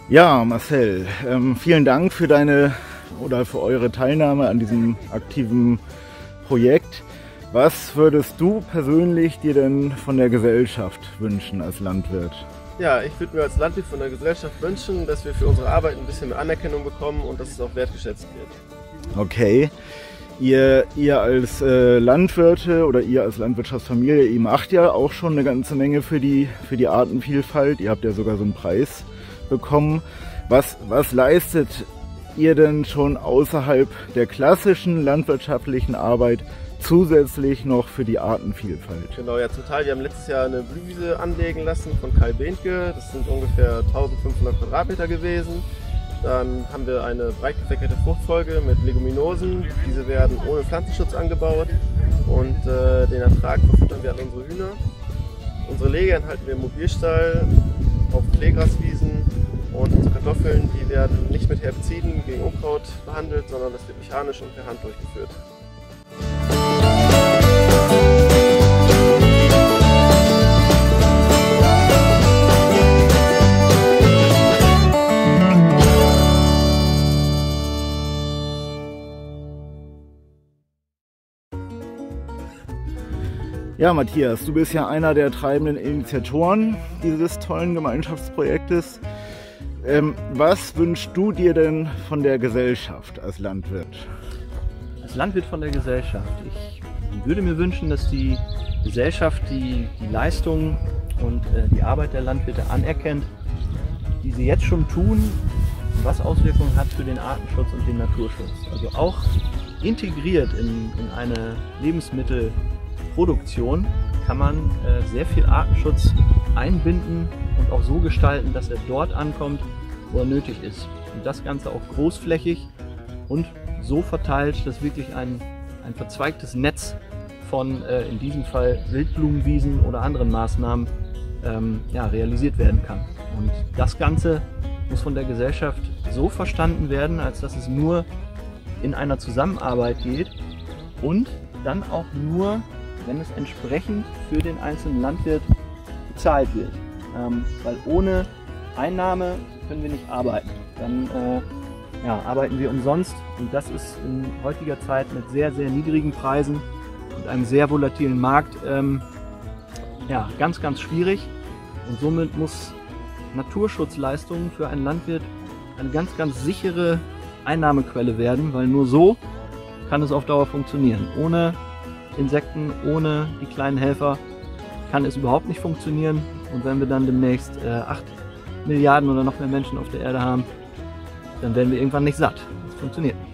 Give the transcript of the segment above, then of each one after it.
Ja, Marcel, vielen Dank für für eure Teilnahme an diesem aktiven Projekt. Was würdest du persönlich dir denn von der Gesellschaft wünschen als Landwirt? Ja, ich würde mir als Landwirt von der Gesellschaft wünschen, dass wir für unsere Arbeit ein bisschen mehr Anerkennung bekommen und dass es auch wertgeschätzt wird. Okay. Ihr als Landwirte oder ihr als Landwirtschaftsfamilie, ihr macht ja auch schon eine ganze Menge für die Artenvielfalt. Ihr habt ja sogar so einen Preis bekommen. Was leistet ihr denn schon außerhalb der klassischen landwirtschaftlichen Arbeit zusätzlich noch für die Artenvielfalt? Genau, ja, zum Teil. Wir haben letztes Jahr eine Blühwiese anlegen lassen von Kai Behnke. Das sind ungefähr 1500 Quadratmeter gewesen. Dann haben wir eine breit gefächerte Fruchtfolge mit Leguminosen. Diese werden ohne Pflanzenschutz angebaut und den Ertrag verfüttern wir an unsere Hühner. Unsere Legeern halten wir im Mobilstall auf Kleegraswiesen und unsere Kartoffeln, die werden nicht mit Herbiziden gegen Unkraut behandelt, sondern das wird mechanisch und per Hand durchgeführt. Ja, Matthias, du bist ja einer der treibenden Initiatoren dieses tollen Gemeinschaftsprojektes. Was wünschst du dir denn von der Gesellschaft als Landwirt? Als Landwirt von der Gesellschaft. Ich würde mir wünschen, dass die Gesellschaft die Leistung und die Arbeit der Landwirte anerkennt, die sie jetzt schon tun, was Auswirkungen hat für den Artenschutz und den Naturschutz. Also auch integriert in eine Lebensmittelproduktion kann man sehr viel Artenschutz einbinden und auch so gestalten, dass er dort ankommt, wo er nötig ist. Und das Ganze auch großflächig und so verteilt, dass wirklich ein verzweigtes Netz von in diesem Fall Wildblumenwiesen oder anderen Maßnahmen realisiert werden kann. Und das Ganze muss von der Gesellschaft so verstanden werden, als dass es nur in einer Zusammenarbeit geht und dann auch nur, wenn es entsprechend für den einzelnen Landwirt bezahlt wird. Weil ohne Einnahme können wir nicht arbeiten. Dann arbeiten wir umsonst und das ist in heutiger Zeit mit sehr, sehr niedrigen Preisen und einem sehr volatilen Markt ganz, ganz schwierig. Und somit muss Naturschutzleistungen für einen Landwirt eine ganz, ganz sichere Einnahmequelle werden, weil nur so kann es auf Dauer funktionieren. Ohne Insekten, ohne die kleinen Helfer kann es überhaupt nicht funktionieren. Und wenn wir dann demnächst 8 Milliarden oder noch mehr Menschen auf der Erde haben, dann werden wir irgendwann nicht satt. Das funktioniert nicht.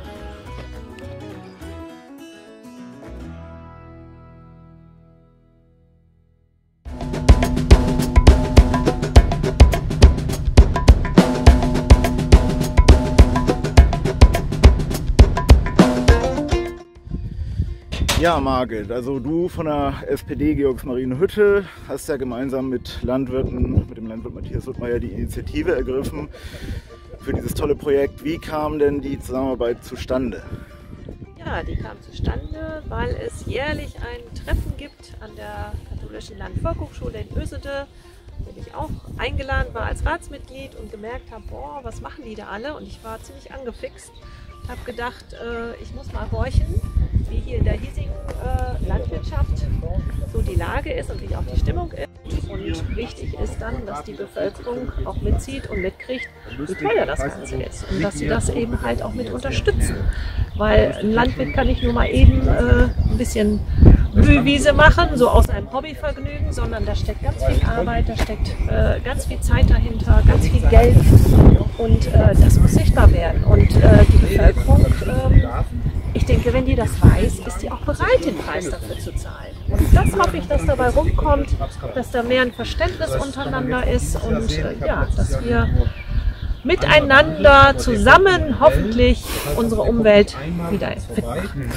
Ja, Margit, also du von der SPD Georgsmarienhütte hast ja gemeinsam mit dem Landwirt Matthias Suttmeier die Initiative ergriffen für dieses tolle Projekt. Wie kam denn die Zusammenarbeit zustande? Ja, die kam zustande, weil es jährlich ein Treffen gibt an der Katholischen Landvolkshochschule in Ösede, wo ich auch eingeladen war als Ratsmitglied und gemerkt habe, boah, was machen die da alle? Und ich war ziemlich angefixt und habe gedacht, ich muss mal horchen, wie hier in der hiesigen Landwirtschaft so die Lage ist und wie auch die Stimmung ist. Und wichtig ist dann, dass die Bevölkerung auch mitzieht und mitkriegt, wie teuer das Ganze ist. Und dass sie das eben halt auch mit unterstützen. Weil ein Landwirt kann nicht nur mal eben ein bisschen Blühwiese machen, so aus einem Hobbyvergnügen, sondern da steckt ganz viel Arbeit, da steckt ganz viel Zeit dahinter, ganz viel Geld. Und das muss sichtbar werden. Und die Bevölkerung, ich denke, wenn die das weiß, ist die auch bereit, den Preis dafür zu zahlen. Und das hoffe ich, dass dabei rumkommt, dass da mehr ein Verständnis untereinander ist und dass wir miteinander zusammen hoffentlich unsere Umwelt wieder fit machen.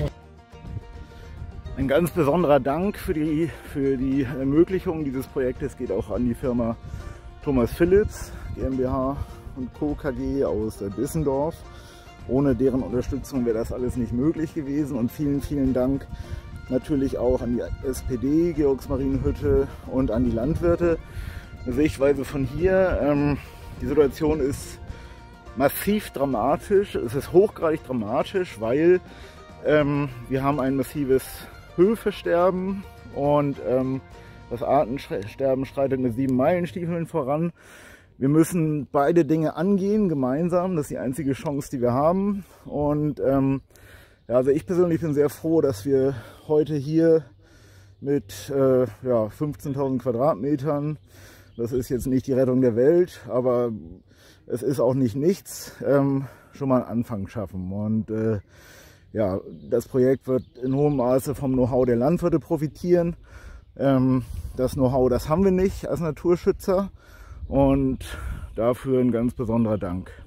Ein ganz besonderer Dank für die Ermöglichung dieses Projektes geht auch an die Firma Thomas Philips GmbH und Co. KG aus Bissendorf. Ohne deren Unterstützung wäre das alles nicht möglich gewesen. Und vielen, vielen Dank natürlich auch an die SPD Georgsmarienhütte und an die Landwirte. Eine Sichtweise von hier. Die Situation ist massiv dramatisch, es ist hochgradig dramatisch, weil wir haben ein massives Höhenversterben und das Artensterben schreitet mit 7 Meilenstiefeln voran. Wir müssen beide Dinge angehen, gemeinsam. Das ist die einzige Chance, die wir haben. Und ja, also ich persönlich bin sehr froh, dass wir heute hier mit 15.000 Quadratmetern, das ist jetzt nicht die Rettung der Welt, aber es ist auch nicht nichts, schon mal einen Anfang schaffen. Und ja, das Projekt wird in hohem Maße vom Know-how der Landwirte profitieren. Das Know-how, das haben wir nicht als Naturschützer und dafür ein ganz besonderer Dank.